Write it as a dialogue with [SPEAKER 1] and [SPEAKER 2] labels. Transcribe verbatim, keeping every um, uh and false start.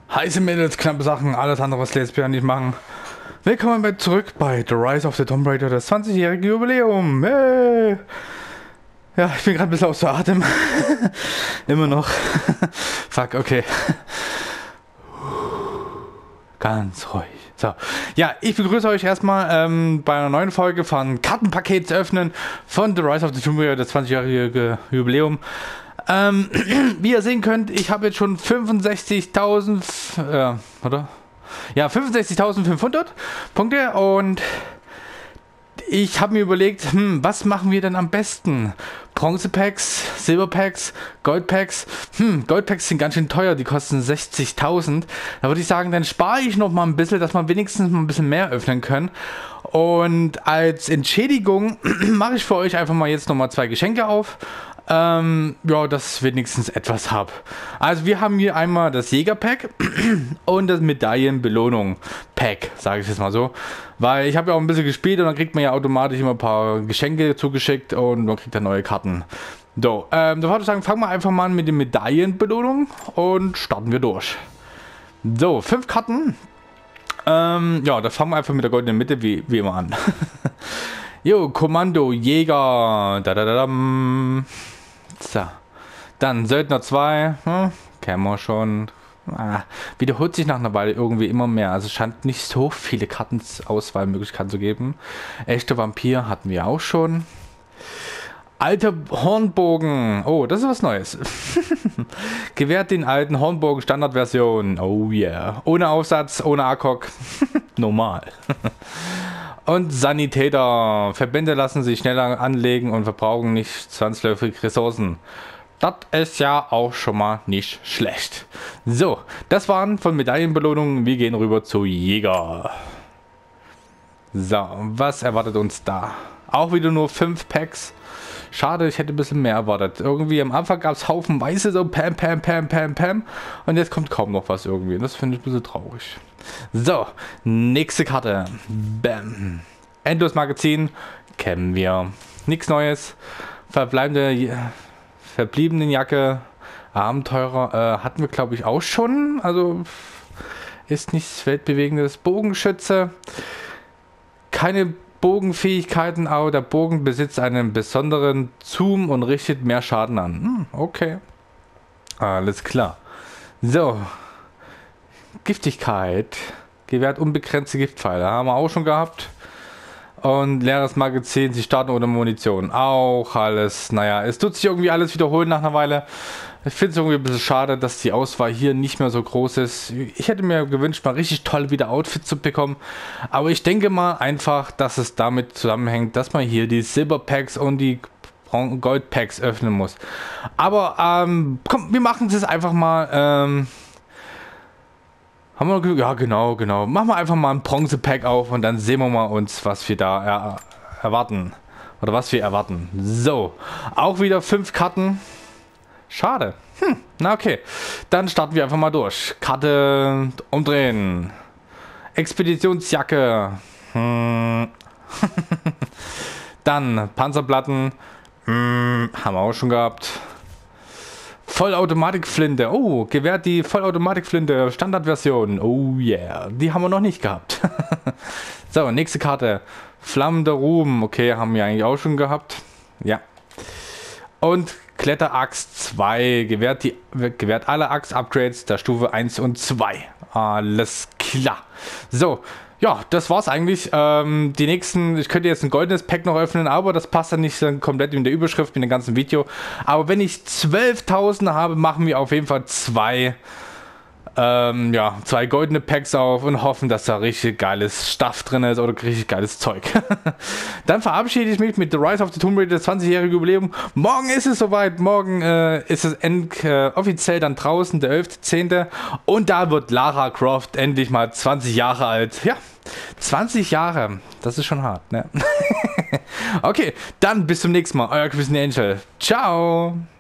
[SPEAKER 1] Heiße Mädels, knappe Sachen, alles andere, was Lesbian nicht machen. Willkommen bei, zurück bei The Rise of the Tomb Raider, das zwanzigjährige Jubiläum. Hey. Ja, ich bin gerade ein bisschen außer Atem. Immer noch. Fuck, okay. Ganz ruhig. So, ja, ich begrüße euch erstmal ähm, bei einer neuen Folge von Kartenpaket zu öffnen von The Rise of the Tomb Raider, das zwanzigjährige Jubiläum. Ähm, wie ihr sehen könnt, ich habe jetzt schon fünfundsechzigtausend, äh, oder? Ja, fünfundsechzigtausendfünfhundert Punkte und ich habe mir überlegt, hm, was machen wir denn am besten? Bronze-Packs, Silber-Packs, Gold-Packs. Hm, Gold-Packs sind ganz schön teuer, die kosten sechzigtausend. Da würde ich sagen, dann spare ich noch mal ein bisschen, dass wir wenigstens mal ein bisschen mehr öffnen können. Und als Entschädigung mache ich für euch einfach mal jetzt noch mal zwei Geschenke auf. Ähm, ja, dass ich wenigstens etwas habe. Also wir haben hier einmal das Jäger-Pack und das Medaillen-Belohnung-Pack, sage ich jetzt mal so. Weil ich habe ja auch ein bisschen gespielt und dann kriegt man ja automatisch immer ein paar Geschenke zugeschickt und man kriegt dann neue Karten. So, ähm, da würde ich sagen, fangen wir einfach mal an mit den Medaillenbelohnungen und starten wir durch. So, fünf Karten. Ähm, ja, da fangen wir einfach mit der goldenen Mitte wie, wie immer an. Jo, Kommando, Jäger. Da, da, da, da. So. Dann Söldner zwei. Hm, kennen wir schon. Ah, wiederholt sich nach einer Weile irgendwie immer mehr. Also scheint nicht so viele Kartenauswahlmöglichkeiten zu geben. Echter Vampir hatten wir auch schon. Alter Hornbogen. Oh, das ist was Neues. Gewährt den alten Hornbogen Standardversion. Oh yeah. Ohne Aufsatz, ohne A K O K. Normal. Und Sanitäter. Verbände lassen sich schneller anlegen und verbrauchen nicht zwangsläufig Ressourcen. Das ist ja auch schon mal nicht schlecht. So, das waren von Medaillenbelohnungen. Wir gehen rüber zu Jäger. So, was erwartet uns da? Auch wieder nur fünf Packs. Schade, ich hätte ein bisschen mehr erwartet. Irgendwie am Anfang gab es haufenweise so Pam, Pam, Pam, Pam, Pam. Und jetzt kommt kaum noch was irgendwie. Das finde ich ein bisschen traurig. So, nächste Karte. Bam. Endlos Magazin. Kennen wir. Nichts Neues. Verbleibende, verbliebenen Jacke. Abenteurer äh, hatten wir, glaube ich, auch schon. Also ist nichts Weltbewegendes. Bogenschütze. Keine Bogenfähigkeiten, aber der Bogen besitzt einen besonderen Zoom und richtet mehr Schaden an. Hm, okay. Alles klar. So. Giftigkeit. Gewährt unbegrenzte Giftpfeile. Haben wir auch schon gehabt. Und leeres Magazin. Sie starten ohne Munition. Auch alles. Naja, es tut sich irgendwie alles wiederholen nach einer Weile. Ich finde es irgendwie ein bisschen schade, dass die Auswahl hier nicht mehr so groß ist. Ich hätte mir gewünscht, mal richtig toll wieder Outfits zu bekommen. Aber ich denke mal einfach, dass es damit zusammenhängt, dass man hier die Silberpacks und die Goldpacks öffnen muss. Aber ähm, komm, wir machen es einfach mal. Ähm, haben wir noch, ja, genau, genau. Machen wir einfach mal ein Bronze-Pack auf und dann sehen wir mal uns, was wir da er erwarten. Oder was wir erwarten. So, auch wieder fünf Karten. Schade. Hm, na okay. Dann starten wir einfach mal durch. Karte umdrehen. Expeditionsjacke. Hm. Dann Panzerplatten. Hm, haben wir auch schon gehabt. Vollautomatikflinte. Oh, gewährt die Vollautomatikflinte. Standardversion. Oh yeah. Die haben wir noch nicht gehabt. So, nächste Karte. Flammender Ruhm. Okay, haben wir eigentlich auch schon gehabt. Ja. Und Kletteraxt zwei. Gewährt, die, gewährt alle Axt-Upgrades der Stufe eins und zwei. Alles klar. So. Ja, das war's eigentlich. Ähm, die nächsten, ich könnte jetzt ein goldenes Pack noch öffnen, aber das passt dann nicht dann komplett in der Überschrift, in dem ganzen Video. Aber wenn ich zwölftausend habe, machen wir auf jeden Fall zwei, ähm, ja, zwei goldene Packs auf und hoffen, dass da richtig geiles Stuff drin ist oder richtig geiles Zeug. Dann verabschiede ich mich mit The Rise of the Tomb Raider, zwanzigjährige Jubiläum. Morgen ist es soweit. Morgen äh, ist es end, äh, offiziell dann draußen, der elfte zehnte Und da wird Lara Croft endlich mal zwanzig Jahre alt. Ja, zwanzig Jahre. Das ist schon hart, ne? Okay, dann bis zum nächsten Mal. Euer Christian Angel. Ciao.